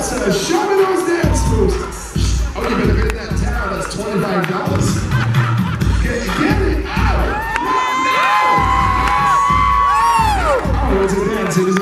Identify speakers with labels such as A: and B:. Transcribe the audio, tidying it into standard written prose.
A: Show me those dance moves. Oh, you better get that towel. That's $25. Get it out. No. Oh, it's a dance. It is